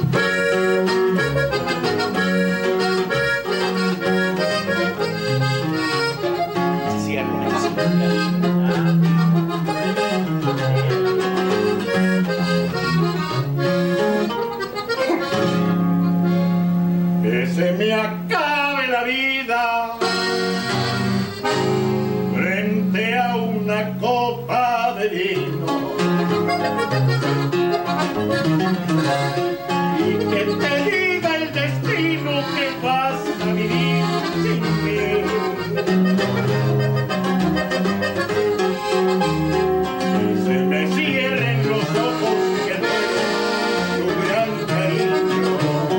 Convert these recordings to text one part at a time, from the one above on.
Que se me acabe la vida frente a una copa de vino y que te diga el destino que vas a vivir sin mí. Que se me cierren los ojos que ven tu gran cariño,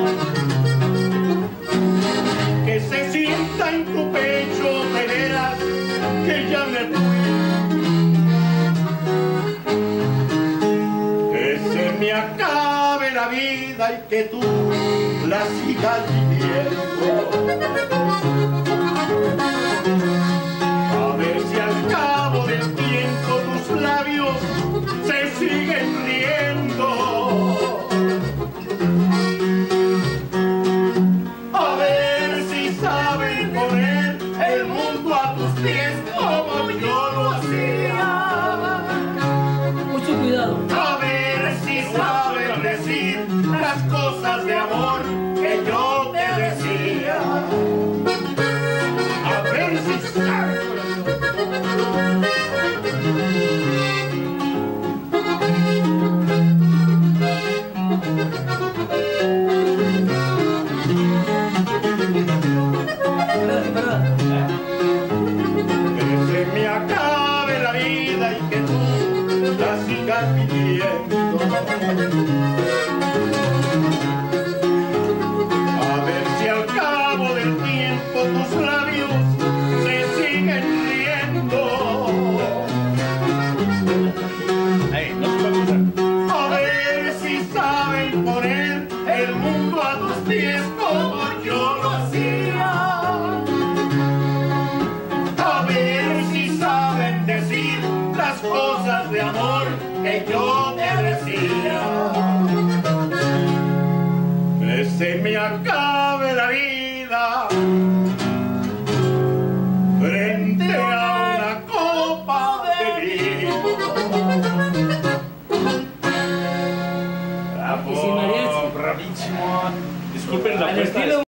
que se sienta en tu pecho de veras que ya me fui, que se me acabe la vida y que tú la sigas viviendo. A ver si al cabo del tiempo tus labios se siguen riendo. A ver si saben poner el mundo a tus pies como yo lo hacía. Mucho cuidado. A ver si saben decir las cosas de amor que yo te decía. A ver si saben. Que se me acabe la vida y que tú la sigas viviendo. A ver si al cabo del tiempo tus labios se siguen riendo. A ver si saben poner el mundo a tus pies como yo lo hacía. A ver si saben decir las cosas de amor que yo te decía. Que se me acabe la vida frente a una copa de vino. Y sin mariachi. Bravísimo. Disculpen la puesta de